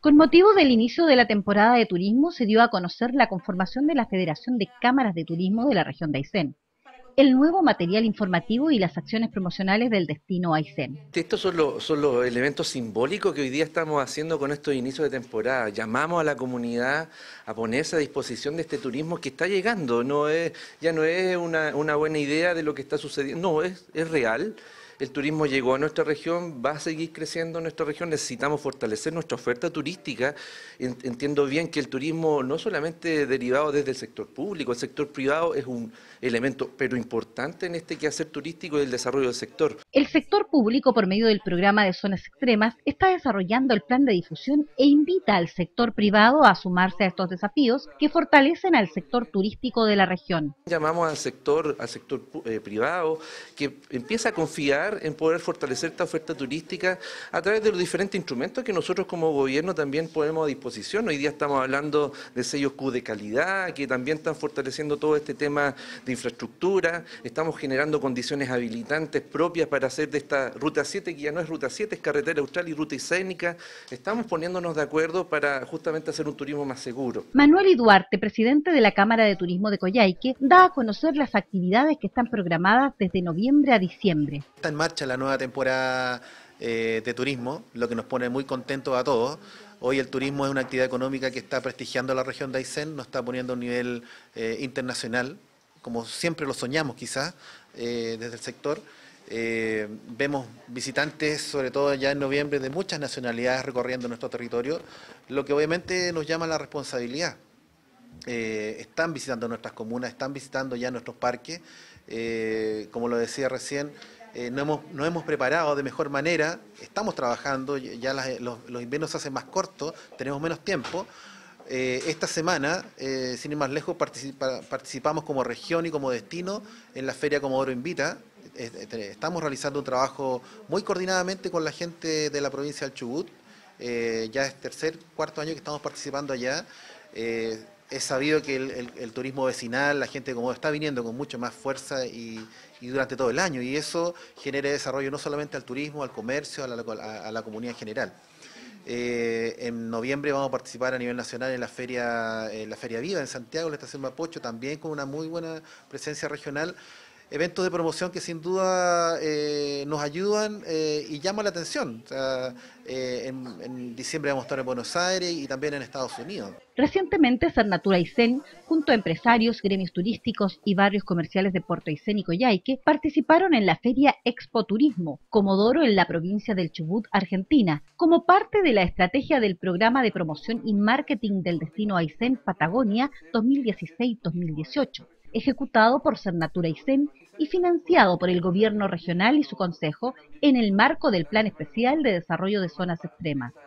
Con motivo del inicio de la temporada de turismo, se dio a conocer la conformación de la Federación de Cámaras de Turismo de la región de Aysén, el nuevo material informativo y las acciones promocionales del destino Aysén. Estos son los elementos simbólicos que hoy día estamos haciendo con estos inicios de temporada. Llamamos a la comunidad a ponerse a disposición de este turismo que está llegando. Ya no es una buena idea de lo que está sucediendo, no, es real. El turismo llegó a nuestra región, va a seguir creciendo en nuestra región, necesitamos fortalecer nuestra oferta turística. Entiendo bien que el turismo no solamente derivado desde el sector público, el sector privado es un elemento, pero importante en este quehacer turístico y el desarrollo del sector. El sector público, por medio del programa de zonas extremas, está desarrollando el plan de difusión e invita al sector privado a sumarse a estos desafíos que fortalecen al sector turístico de la región. Llamamos al sector privado que empieza a confiar en poder fortalecer esta oferta turística a través de los diferentes instrumentos que nosotros como gobierno también ponemos a disposición. Hoy día estamos hablando de sellos Q de calidad, que también están fortaleciendo todo este tema de infraestructura. Estamos generando condiciones habilitantes propias para hacer de esta Ruta 7, que ya no es Ruta 7, es Carretera Austral y Ruta Iscénica. Estamos poniéndonos de acuerdo para justamente hacer un turismo más seguro. Manuel Duarte, presidente de la Cámara de Turismo de Coyhaique, da a conocer las actividades que están programadas desde noviembre a diciembre. Está en marcha la nueva temporada de turismo, lo que nos pone muy contentos a todos. Hoy el turismo es una actividad económica que está prestigiando a la región de Aysén, nos está poniendo a un nivel internacional, como siempre lo soñamos quizás desde el sector. Vemos visitantes, sobre todo ya en noviembre, de muchas nacionalidades recorriendo nuestro territorio, lo que obviamente nos llama a la responsabilidad. Están visitando nuestras comunas, están visitando ya nuestros parques, como lo decía recién, nos hemos preparado de mejor manera, estamos trabajando, ya los inviernos se hacen más cortos, tenemos menos tiempo. Esta semana, sin ir más lejos, participamos como región y como destino en la Feria Comodoro Invita. Estamos realizando un trabajo muy coordinadamente con la gente de la provincia del Chubut. Ya es cuarto año que estamos participando allá. Es sabido que el turismo vecinal, la gente como está viniendo con mucho más fuerza y durante todo el año, y eso genera desarrollo no solamente al turismo, al comercio, a la comunidad en general. En noviembre vamos a participar a nivel nacional en la Feria Viva en Santiago, en la Estación Mapocho, también con una muy buena presencia regional. Eventos de promoción que sin duda nos ayudan y llaman la atención. O sea, en diciembre vamos a estar en Buenos Aires y también en Estados Unidos. Recientemente, Sernatura Aysén, junto a empresarios, gremios turísticos y barrios comerciales de Puerto Aysén y Coyhaique, participaron en la Feria Expo Turismo, Comodoro, en la provincia del Chubut, Argentina, como parte de la estrategia del programa de promoción y marketing del destino Aysén Patagonia 2016-2018. Ejecutado por Sernatura Aysén y financiado por el gobierno regional y su consejo en el marco del Plan Especial de Desarrollo de Zonas Extremas.